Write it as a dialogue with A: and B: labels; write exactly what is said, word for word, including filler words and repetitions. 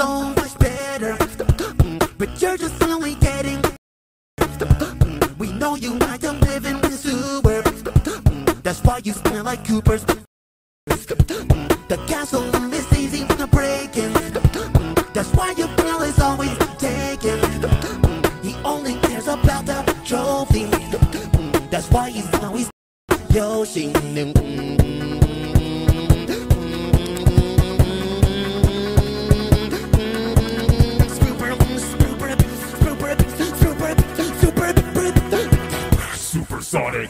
A: so much better, but you're just only getting. We know you like to live in the sewer. That's why you smell like Cooper's. The gasoline is easy to break in. That's why your girl is always taken. He only cares about the trophy. That's why he's always Yoshi.
B: Supersonic.